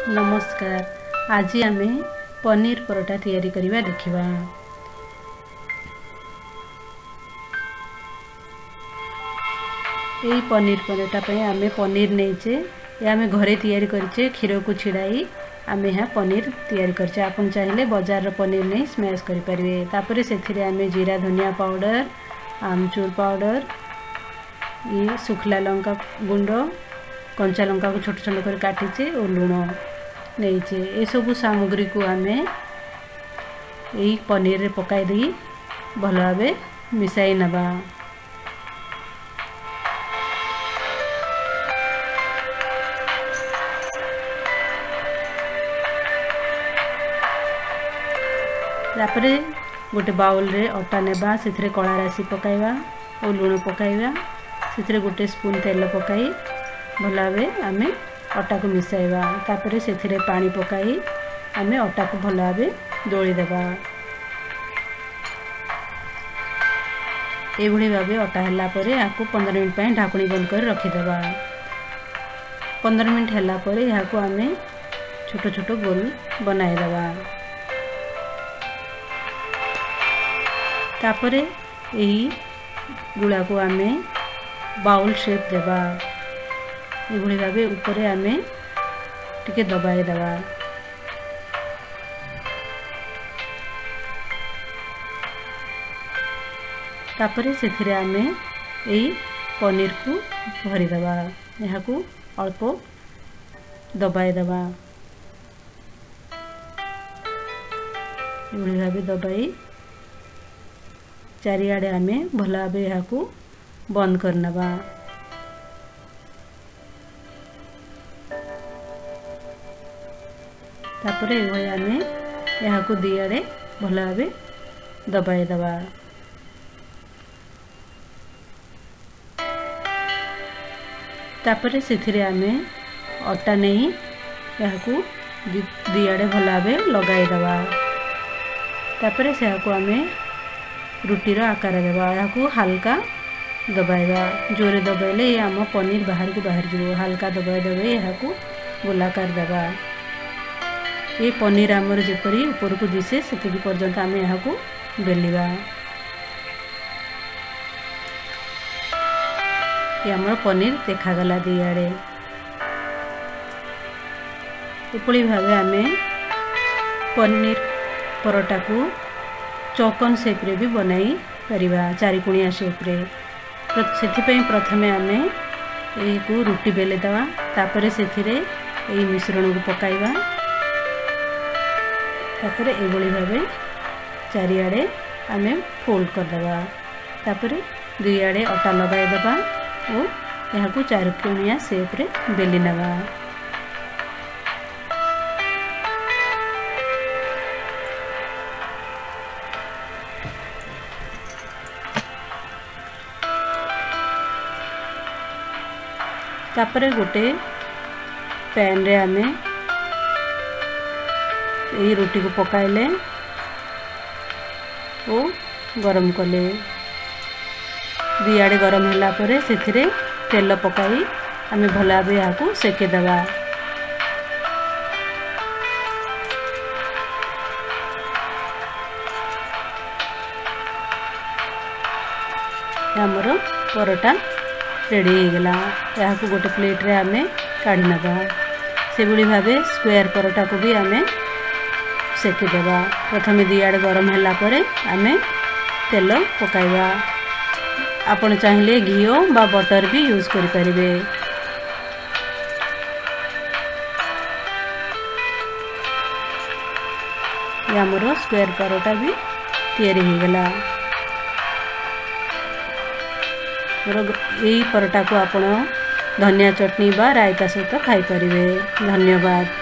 नमस्कार। आज आम पनीर परोटा तैयारी करवा देखिबा। यही पनीर परोटा पे आम पनीर नहींचे आम घरे तैयारी करचे। क्षीर को छिड़ाई आम यहाँ पनीर तैयारी करचे। आपन चाहिए बाजार पनीर नहीं स्मैश करें। तापर से आम जीरा धनिया पाउडर, आमचूर पाउडर, ये सुखला लंका गुंड, कंचा लंका को छोट छोट कर काटिचे और लुण नहींचे। ये सब सामग्री को आम यही पनीर रे पकाई दी भल भाव मिसाई नबा। तापर गोटे बाउल रे अटा नेबा, से कला राशि पकाइबा और लुण पकाइबा। से गोटे स्पून तेल पकाई भल भाव आम अटा को मिसाइबा। तापर से पानी पकाई आम अटा को भल भाव दली देबा। एभली भाव अटा हैला परे याकू 15 मिनट पय ढाकुणी बंद कर रखिदेबा। 15 मिनट हैला परे याकू आम छोट छोट गोल बनाई देबा। तापर यही गुला को आम बाउल शेप देबा। एभली भाव ऊपर आम टिके दबाई देबा। तापर से आम यही पनीर को भरी देबा। यहाँ को अल्प दबाई देबा। एभली भाव दबाई चारिआडे आम भल भाव यहाँ को बंद करनबा। तापर ये आम यहाँ को दिआडे भल भाव दबाई देबा। तापर से आम अटा नहीं यहाँ को दिआडे भल भाव लगाई देबा। तापर से आम रुटीर आकार देबा। यहाँ को हल्का दबाइबा। जोरे दबाइले ये आम पनीर बाहर को बाहर जो। हल्का दबाई देबे यहाँ को गोलाकार देबा। ये पनीर आमर जेपरी ऊपर को दिशे से पर्यंत आम यहाँ को बेलिबा। ये आमर पनीर देखागला दिआडे। एपली भाव आम पनीर परोटा को चौकोन शेप रे भी बनाई परिबा, चारिकोणिया शेप रे। से प्रथमे आम यही को रुटी बेले देवा। तापर से यही मिश्रण को पकाइबा। तापर एभली भाव चारिआडे आम फोल्ड करदेबा। तापर दुईआडे अटा लगाई देबा और यहाँ को चारिकोणिया शेप रे बेली नबा। तापर गोटे पैन रे आम यही रोटी को पकाइले और गरम कले। दिआडे गरम होला परे से तेल पकाई आम भल भाव यहाँ को सेकेदेबा। आमर परोटा रेडी हो गला। यहाँ को गोटे प्लेट रे आम काढ़ी नबा। से भली भाव स्क्वायर परोटा को भी आम सेकीदेबा। प्रथम दिआडे गरम होला परे आम तेल पकाइबा। आपण चाहिए घीओ बा बटर भी यूज करि परिबे। आमर स्क्वायर परोटा भी तैयारी हो गला। यही परोटा को आपण धनिया चटनी बा रायता सहित खाई परिबे। धन्यवाद।